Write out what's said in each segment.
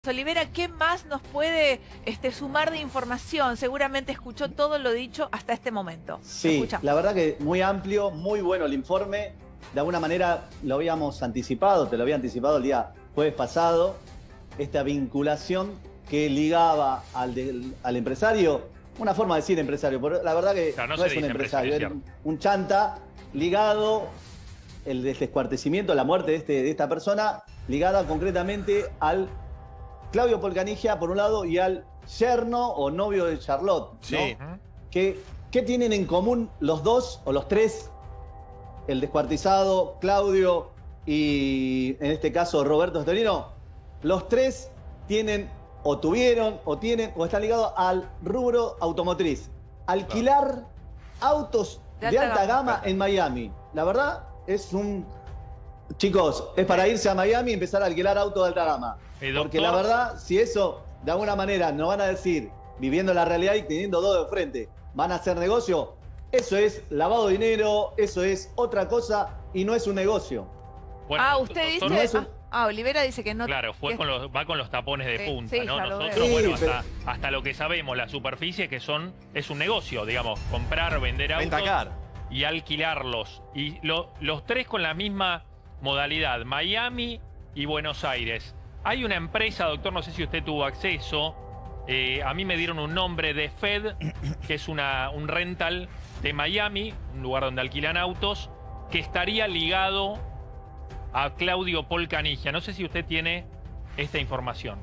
Olivera, ¿qué más nos puede sumar de información? Seguramente escuchó todo lo dicho hasta este momento. Sí, la verdad que muy amplio, muy bueno el informe. De alguna manera lo habíamos anticipado, te lo había anticipado el día jueves pasado, esta vinculación que ligaba al empresario, una forma de decir empresario, pero la verdad que no es un empresario, es un chanta ligado, el descuartecimiento, la muerte de esta persona, ligada concretamente al Claudio Polcanigia, por un lado, y al yerno o novio de Charlotte, ¿no? Sí. ¿Qué tienen en común los dos o los tres? El descuartizado, Claudio y, en este caso, Roberto Storino. Los tres tienen, o tuvieron, o tienen, o están ligados al rubro automotriz. Alquilar autos de alta gama en Miami. La verdad, es un... Chicos, es para irse a Miami y empezar a alquilar autos de alta gama. Porque la verdad, si eso de alguna manera nos van a decir, viviendo la realidad y teniendo dos de frente, van a hacer negocio, eso es lavado de dinero, eso es otra cosa y no es un negocio. Bueno, usted dice... No es un... Olivera dice que no... Claro, va con los tapones de punta, sí, ¿no? Nosotros, sí, bueno, pero... hasta lo que sabemos, la superficie que es un negocio, digamos, comprar, vender autos y alquilarlos. Y los tres con la misma modalidad, Miami y Buenos Aires. Hay una empresa, doctor, no sé si usted tuvo acceso, a mí me dieron un nombre de Fed, que es un rental de Miami, un lugar donde alquilan autos, que estaría ligado a Claudio Polcanigia. No sé si usted tiene esta información.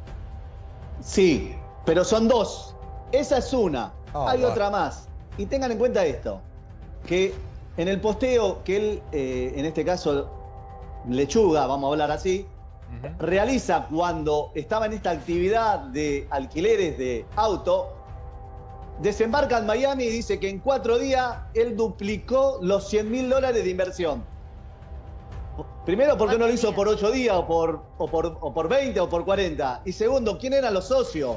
Sí, pero son dos. Esa es una. Hay otra más. Y tengan en cuenta esto, que en el posteo que él, en este caso, Lechuga, vamos a hablar así, realiza cuando estaba en esta actividad de alquileres de auto, desembarca en Miami y dice que en 4 días él duplicó los $100.000 de inversión. Primero, ¿por qué no lo hizo por 8 días o por 20 o por 40? Y segundo, ¿quién eran los socios?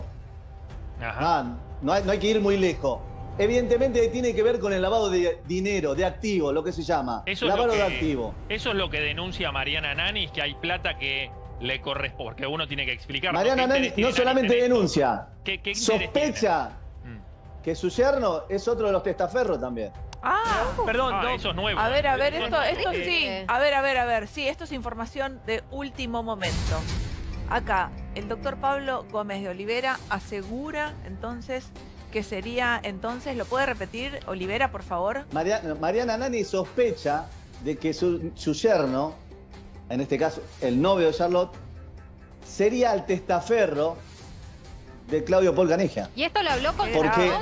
No hay que ir muy lejos. Evidentemente tiene que ver con el lavado de dinero, de activo, lo que se llama. Lavado de activo. Eso es lo que denuncia Mariana Nanis, que hay plata que le corresponde, porque uno tiene que explicar. Mariana Nanis no solamente denuncia, sospecha que su yerno es otro de los testaferros también. Perdón, eso es nuevo. A ver, esto sí. A ver. Sí, esto es información de último momento. Acá, el doctor Pablo Gómez de Olivera asegura entonces que sería, entonces, ¿lo puede repetir, Olivera, por favor? Mariana Nanis sospecha de que su yerno, en este caso el novio de Charlotte, sería el testaferro de Claudio Polcanigia. ¿Y esto lo habló con Porque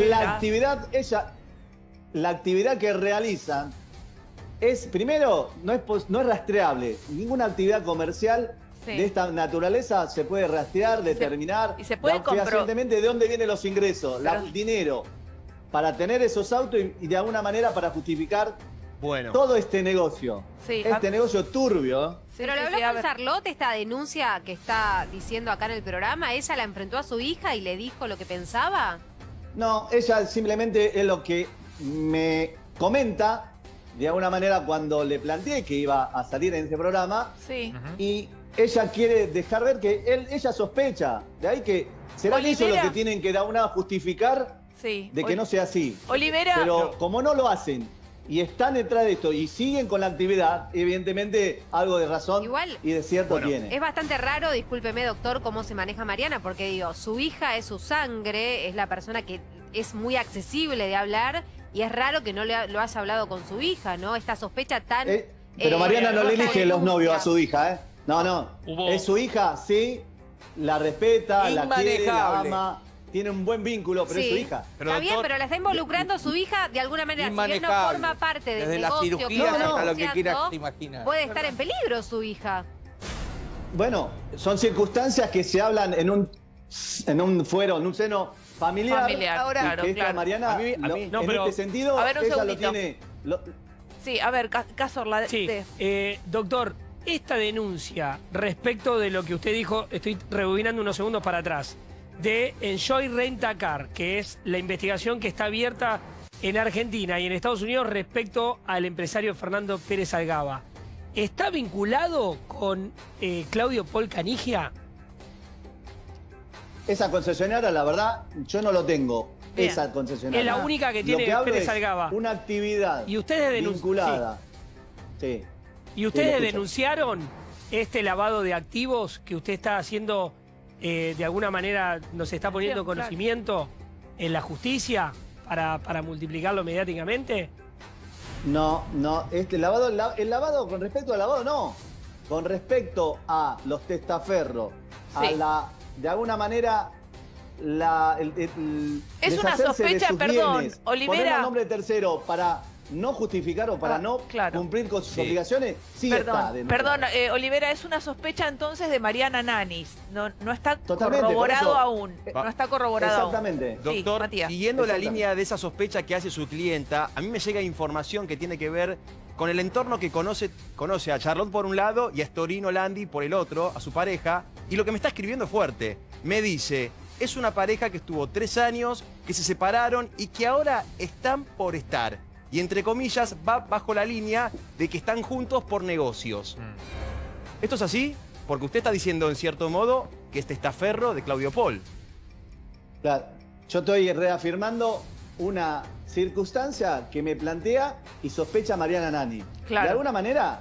la actividad que realizan es, primero, no es rastreable. Ninguna actividad comercial de esta naturaleza se puede rastrear, determinar, y se puede fehacientemente de dónde vienen los ingresos, el dinero, para tener esos autos y de alguna manera para justificar todo este negocio. Este negocio turbio. Pero lo habló con Charlotte, esta denuncia que está diciendo acá en el programa. ¿Ella la enfrentó a su hija y le dijo lo que pensaba? No, ella simplemente es lo que me comenta, de alguna manera, cuando le planteé que iba a salir en ese programa. Y ella quiere dejar ver que ella sospecha. De ahí que será ellos los que tienen que dar una justificar de que no sea así. Olivera. Pero como no lo hacen y están detrás de esto y siguen con la actividad, evidentemente algo de razón y de cierto tiene. Es bastante raro, discúlpeme, doctor, cómo se maneja Mariana, porque digo, su hija es su sangre, es la persona que es muy accesible de hablar, y es raro que no lo haya hablado con su hija, ¿no? Esta sospecha tan... pero Mariana no le elige los novios a su hija, ¿eh? No. Es su hija, sí, la respeta, la quiere, la ama, tiene un buen vínculo, pero es su hija. Está bien, pero la está involucrando su hija de alguna manera. Si bien no forma parte del desde negocio, la cirugía hasta lo que quieras imaginar. Puede estar en peligro su hija. Bueno, son circunstancias que se hablan en un fuero, en un seno familiar. Ahora, que esta Mariana, en este sentido, ella lo tiene... Sí, a ver, Cazorla. Doctor, esta denuncia respecto de lo que usted dijo, estoy rebobinando unos segundos para atrás, de Enjoy Rent a Car, que es la investigación que está abierta en Argentina y en Estados Unidos respecto al empresario Fernando Pérez Algaba. ¿Está vinculado con Claudio Polcanigia? esa concesionaria, la verdad, yo no lo tengo. Bien. Esa concesionaria. Es la única que tiene Pérez Algaba. Una actividad Y ustedes vinculada. Sí. ¿Y ustedes escucho. denunciaron este lavado de activos que usted está haciendo, de alguna manera nos está poniendo Claro. conocimiento en la justicia para multiplicarlo mediáticamente? No, el lavado con respecto al lavado no. Con respecto a los testaferros, Sí. de alguna manera, Es una deshacerse de sospecha, sus perdón, bienes, Olivera. poner el nombre de tercero para no justificar o para no claro. cumplir con sus obligaciones, sí está denunciado. Perdón, Olivera, es una sospecha entonces de Mariana Nanis. No está Totalmente, corroborado por eso. aún. No está corroborado Exactamente. aún. Sí, Doctor, Matías. siguiendo la Exactamente. línea de esa sospecha que hace su clienta, a mí me llega información que tiene que ver con el entorno que conoce a Charlotte por un lado y a Storino Landi por el otro, a su pareja. Y lo que me está escribiendo es fuerte. Me dice, es una pareja que estuvo 3 años, que se separaron y que ahora están por estar. Y entre comillas va bajo la línea de que están juntos por negocios. ¿Esto es así? Porque usted está diciendo en cierto modo que este testaferro de Claudio Paul. Claro, yo estoy reafirmando una circunstancia que me plantea y sospecha Mariana Nani. Claro. De alguna manera,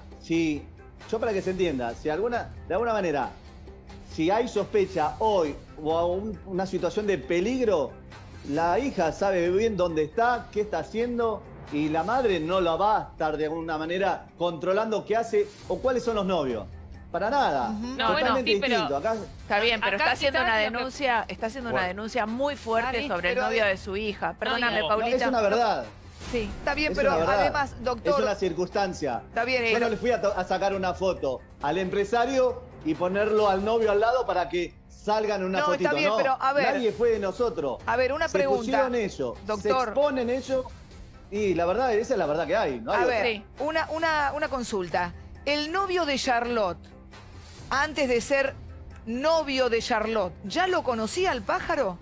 yo para que se entienda, de alguna manera, si hay sospecha hoy o una situación de peligro, la hija sabe bien dónde está, qué está haciendo y la madre no la va a estar de alguna manera controlando qué hace o cuáles son los novios. Para nada. No, Totalmente bueno, sí, pero- distinto. Acá Está bien, pero Acá está haciendo quizás una lo que- denuncia, está haciendo una denuncia muy fuerte Ari, sobre el pero- novio de su hija. Perdóname, no, Paulita. es una verdad. Sí. Está bien, Es pero una verdad. además, Es doctor, una circunstancia. está bien, Yo no le fui a sacar una foto al empresario y ponerlo al novio al lado para que salgan en una No, fotito. está bien, no, pero, a ver. Nadie fue de nosotros. A ver, una Se pregunta. pusieron ellos, se Doctor. exponen ellos y la verdad, esa es la verdad que hay. No hay a otra. ver, Sí. una consulta. El novio de Charlotte, antes de ser novio de Charlotte, ¿ya lo conocía el pájaro?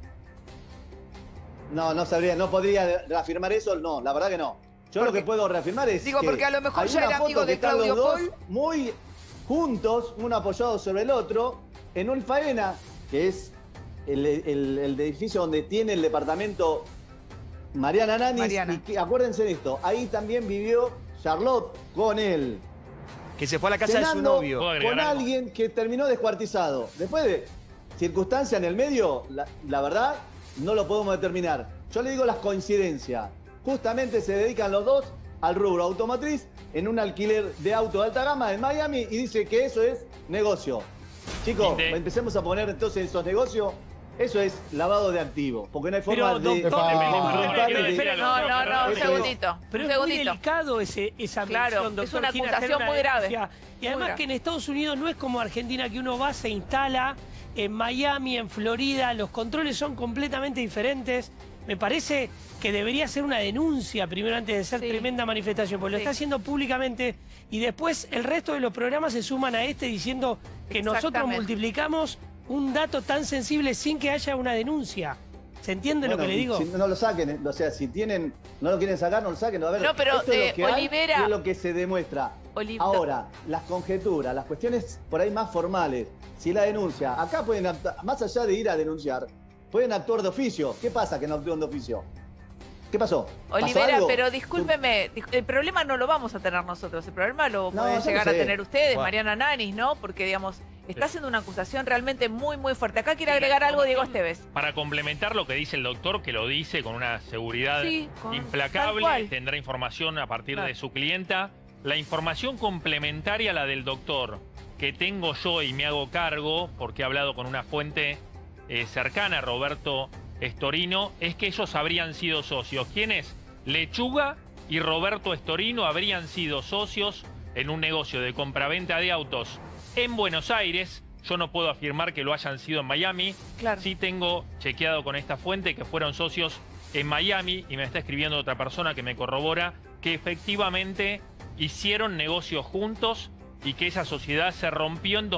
No sabría, no podría reafirmar eso, no, la verdad que no. Yo lo que puedo reafirmar es Digo, que porque a lo mejor hay ya una era foto amigo que de están Claudio los dos Paul. muy juntos, uno apoyado sobre el otro, en un faena, que es el edificio donde tiene el departamento Mariana Nanis. Mariana. Y que, acuérdense de esto, ahí también vivió Charlotte con él. Que se fue a la casa de su Cenando novio. ¿Puedo agregar con algo? alguien que terminó descuartizado. Después de circunstancia en el medio, la verdad, no lo podemos determinar. Yo le digo las coincidencias. Justamente se dedican los dos al rubro automotriz en un alquiler de auto de alta gama en Miami y dice que eso es negocio. Chicos, Inde. empecemos a poner entonces esos negocios. Eso es lavado de activos, porque no hay forma Pero, de... doctor, Espera, No, un Eso es. segundito. Pero un es muy segundito. delicado esa Claro, mención, doctor. es una Gina, acusación hacer una muy grave. denuncia. Y Muy además grave. que en Estados Unidos no es como Argentina, que uno va, se instala en Miami, en Florida, los controles son completamente diferentes. Me parece que debería ser una denuncia primero antes de ser Sí. tremenda manifestación, porque lo Sí. está haciendo públicamente y después el resto de los programas se suman a este diciendo que nosotros Exactamente. multiplicamos un dato tan sensible sin que haya una denuncia. ¿Se entiende lo que le digo? Si no lo saquen, o sea, si no lo quieren sacar, no lo saquen. A ver, No, pero, esto es lo que hay Olivera- y es lo que se demuestra. Ahora, las conjeturas, las cuestiones por ahí más formales, si la denuncia, acá pueden actuar, más allá de ir a denunciar, pueden actuar de oficio. ¿Qué pasa que no actúan de oficio? ¿Qué pasó? ¿Pasó Olivera, algo? pero discúlpeme, el problema no lo vamos a tener nosotros, el problema lo No, pueden yo llegar lo a sé. tener ustedes, Bueno. Mariana Nanis, ¿no? Porque, digamos, está haciendo una acusación realmente muy, muy fuerte. Acá quiere agregar algo Diego Esteves. Para complementar lo que dice el doctor, que lo dice con una seguridad Sí, tal implacable, cual. tendrá información a partir Claro. de su clienta. La información complementaria a la del doctor, que tengo yo y me hago cargo, porque he hablado con una fuente cercana a Roberto Storino, es que ellos habrían sido socios. ¿Quiénes? Lechuga y Roberto Storino habrían sido socios en un negocio de compraventa de autos en Buenos Aires. Yo no puedo afirmar que lo hayan sido en Miami. Claro. Sí tengo chequeado con esta fuente que fueron socios en Miami y me está escribiendo otra persona que me corrobora que efectivamente hicieron negocios juntos y que esa sociedad se rompió en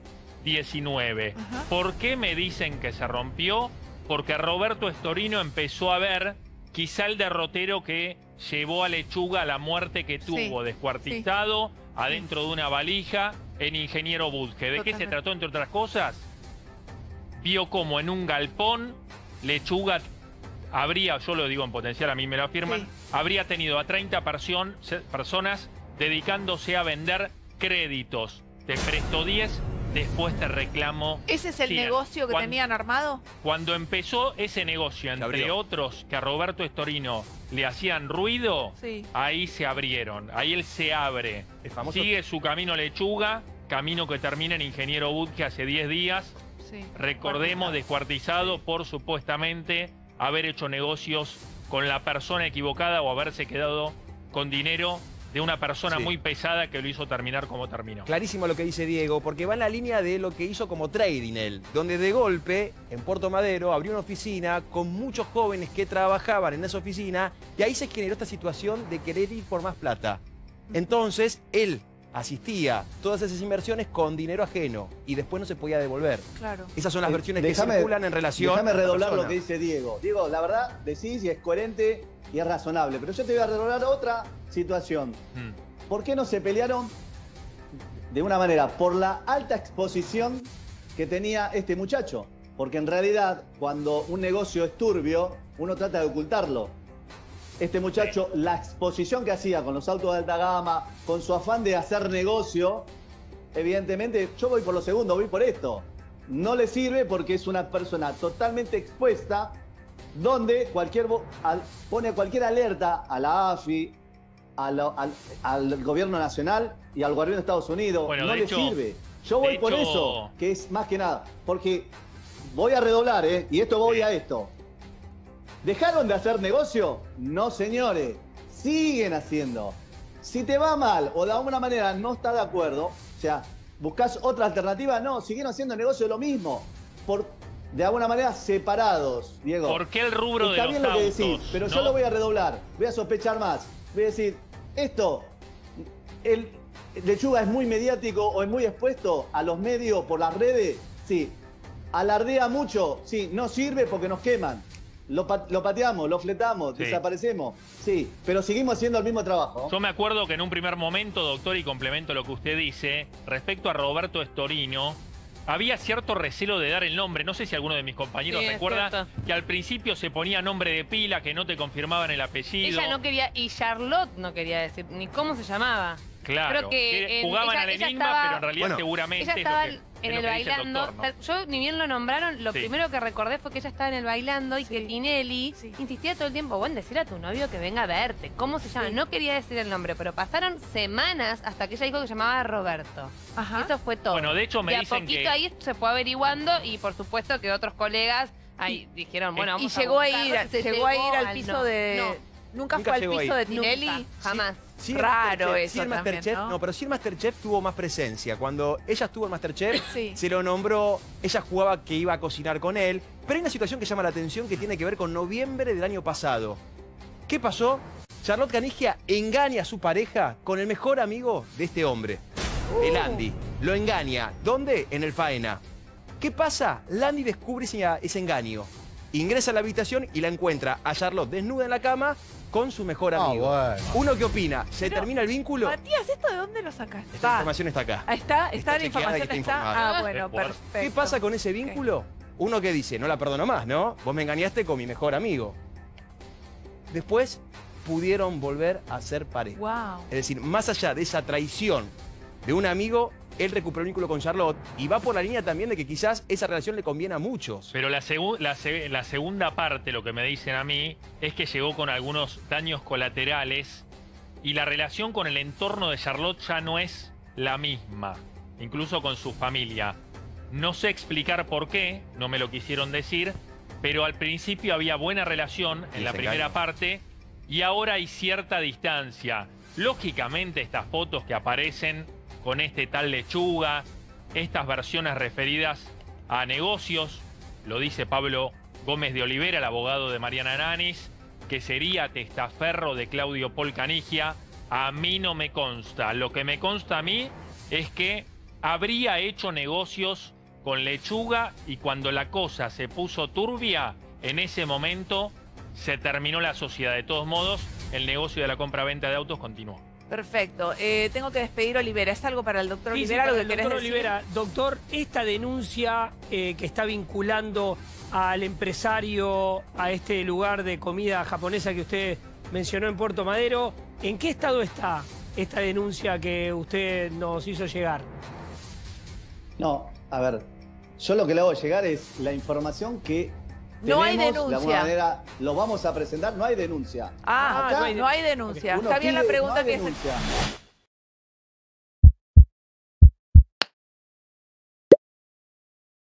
2019. Ajá. ¿Por qué me dicen que se rompió? Porque Roberto Storino empezó a ver quizá el derrotero que llevó a Lechuga a la muerte que tuvo, descuartizado adentro de una valija en Ingeniero Budge. ¿De qué se Totalmente. trató, entre otras cosas? vio como en un galpón Lechuga habría, yo lo digo en potencial, a mí me lo afirman, habría tenido a 30 personas dedicándose a vender créditos. Te presto 10, después te reclamo. ¿Ese es el 100. negocio que tenían armado? Cuando empezó ese negocio, entre otros que a Roberto Estorino le hacían ruido, ahí se abrieron. Ahí él se abre. Sigue su camino Lechuga, camino que termina en Ingeniero Budge hace 10 días. Recordemos, descuartizado por supuestamente haber hecho negocios con la persona equivocada o haberse quedado con dinero de una persona muy pesada que lo hizo terminar como terminó. Clarísimo lo que dice Diego, porque va en la línea de lo que hizo como trading él, donde de golpe, en Puerto Madero, abrió una oficina con muchos jóvenes que trabajaban en esa oficina y ahí se generó esta situación de querer ir por más plata. Entonces, él asistía todas esas inversiones con dinero ajeno y después no se podía devolver. Claro. Esas son las versiones que circulan en relación. Déjame redoblar a lo que dice Diego. Diego, la verdad, decís y es coherente y es razonable, pero yo te voy a redoblar otra situación. ¿Por qué no se pelearon de una manera? Por la alta exposición que tenía este muchacho. Porque en realidad, cuando un negocio es turbio, uno trata de ocultarlo. Este muchacho, la exposición que hacía con los autos de alta gama, con su afán de hacer negocio, evidentemente, yo voy por lo segundo, voy por esto. No le sirve porque es una persona totalmente expuesta, donde pone cualquier alerta a la AFI, al gobierno nacional y al gobierno de Estados Unidos. Bueno, no le sirve. Yo voy por eso, que es más que nada. Porque voy a redoblar, y esto voy a esto. ¿Dejaron de hacer negocio? No, señores. Siguen haciendo. Si te va mal o de alguna manera no estás de acuerdo, o sea, buscas otra alternativa, no, siguieron haciendo negocio de lo mismo. De alguna manera separados, Diego. ¿Por qué el rubro de los autos? Está bien lo que decís, pero ¿no? yo lo voy a redoblar. Voy a sospechar más. Voy a decir, el Lechuga es muy mediático o es muy expuesto a los medios por las redes. Sí. Alardea mucho. Sí, no sirve porque nos queman. Lo pateamos, lo fletamos, desaparecemos. Sí, pero seguimos haciendo el mismo trabajo. Yo me acuerdo que en un primer momento, doctor, y complemento lo que usted dice, respecto a Roberto Estorino, había cierto recelo de dar el nombre. No sé si alguno de mis compañeros recuerda que al principio se ponía nombre de pila, que no te confirmaban el apellido. Ella no quería, y Charlotte no quería decir ni cómo se llamaba. Claro, creo que jugaban al enigma, pero en realidad seguramente ella estaba es en el bailando. Doctor, ¿no? Yo, ni bien lo nombraron, lo primero que recordé fue que ella estaba en el bailando y que Tinelli insistía todo el tiempo, bueno, decir a tu novio que venga a verte. ¿Cómo se llama? No quería decir el nombre, pero pasaron semanas hasta que ella dijo que se llamaba Roberto. Y eso fue todo. Bueno, de hecho me dicen que... ahí se fue averiguando y por supuesto que otros colegas ahí dijeron, bueno, vamos a llegó a ir al piso de... ¿Nunca fue al piso de Tinelli? Nunca, jamás. Sí, raro eso sí, también, ¿no? No, pero sí el Masterchef tuvo más presencia. Cuando ella estuvo en Masterchef, se lo nombró, ella jugaba que iba a cocinar con él. Pero hay una situación que llama la atención que tiene que ver con noviembre del año pasado. ¿Qué pasó? Charlotte Canigia engaña a su pareja con el mejor amigo de este hombre, el Andy. Lo engaña. ¿Dónde? En el Faena. ¿Qué pasa? Landy descubre ese engaño. Ingresa a la habitación y la encuentra a Charlotte desnuda en la cama con su mejor amigo. ¿Uno qué opina? ¿Se termina el vínculo? Matías, ¿esto de dónde lo sacaste? Esta información está acá. Está la información, está. Ah, bueno, perfecto. ¿Qué pasa con ese vínculo? Uno que dice, no la perdono más, ¿no? Vos me engañaste con mi mejor amigo. Después pudieron volver a ser pareja. Wow. Es decir, más allá de esa traición de un amigo, él recuperó el vínculo con Charlotte y va por la línea también de que quizás esa relación le conviene a muchos. Pero la segunda parte, lo que me dicen a mí, es que llegó con algunos daños colaterales y la relación con el entorno de Charlotte ya no es la misma, incluso con su familia. No sé explicar por qué, no me lo quisieron decir, pero al principio había buena relación en la primera parte y ahora hay cierta distancia. Lógicamente estas fotos que aparecen con este tal Lechuga, estas versiones referidas a negocios, lo dice Pablo Gómez de Olivera, el abogado de Mariana Nanis, que sería testaferro de Claudio Paul Canigia, a mí no me consta. Lo que me consta a mí es que habría hecho negocios con Lechuga y cuando la cosa se puso turbia, en ese momento se terminó la sociedad. De todos modos, el negocio de la compra-venta de autos continuó. Perfecto. Tengo que despedir a Olivera. ¿Es algo para el doctor Sí, Olivera sí, lo que el querés doctor decir? Olivera, doctor, esta denuncia que está vinculando al empresario a este lugar de comida japonesa que usted mencionó en Puerto Madero, ¿en qué estado está esta denuncia que usted nos hizo llegar? No, a ver, yo lo que le hago llegar es la información que No hay tenemos, de alguna denuncia. manera lo vamos a presentar, no hay denuncia. Ah, Acá no hay denuncia. uno Está bien la pide, pregunta no hay que es... denuncia.